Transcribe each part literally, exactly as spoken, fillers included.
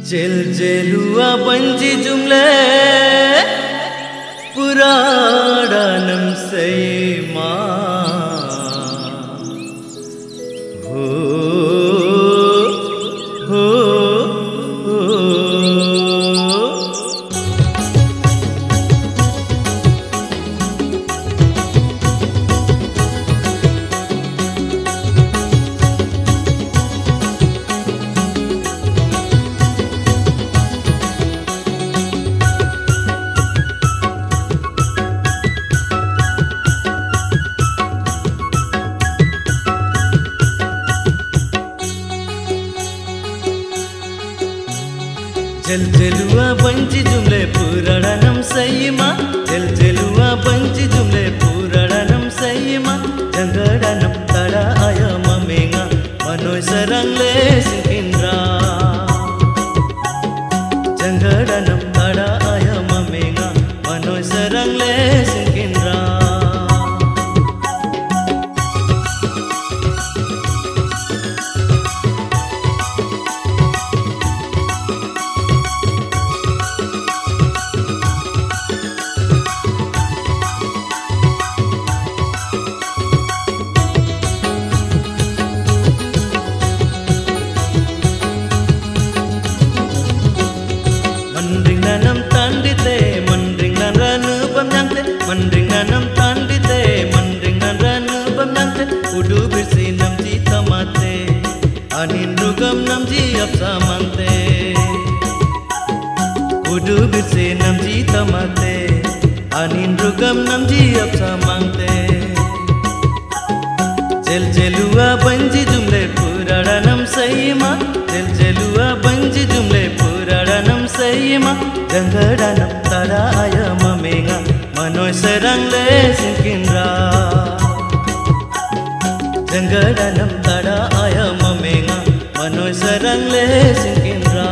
जेल जेलुआ बंजी जुमले पुराणम से माँ हो हो हो जल जलुआ बंजी जुमले पुराणम सैमा जल जलुआ बंजी जुमले पुराणम सैमा जंगड़नम तड़ा आया ममेंगा मनोय सरंगले सिंकिंद्रा जंगड़नम तड़ा आया ममेंगा मनोय सरंगले सिंकिंद्रा Mandringanam tandite mandringan ranu bamyangte mandringanam tandite mandringan ranu bamyangte udu birsi namji tamate anindugam namji apsamante udu birsi namji tamate anindugam namji apsamante jel jelua banji jumle puranam sayma jel jelua banji jumle puranam sayma jangdanam tada aya mamenga manoy sarangle sinkindra jangdanam tada aya mamenga manoy sarangle sinkindra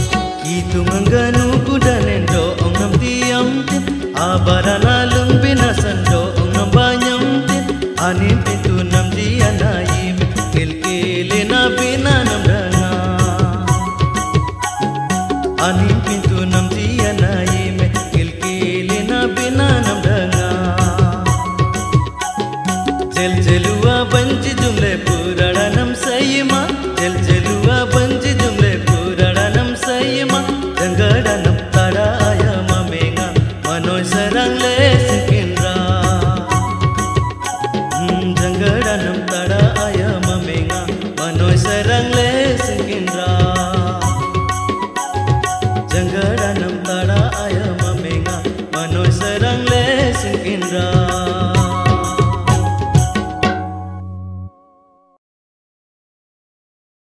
Tumanganu kudanendo ongam diamte abarana lumbina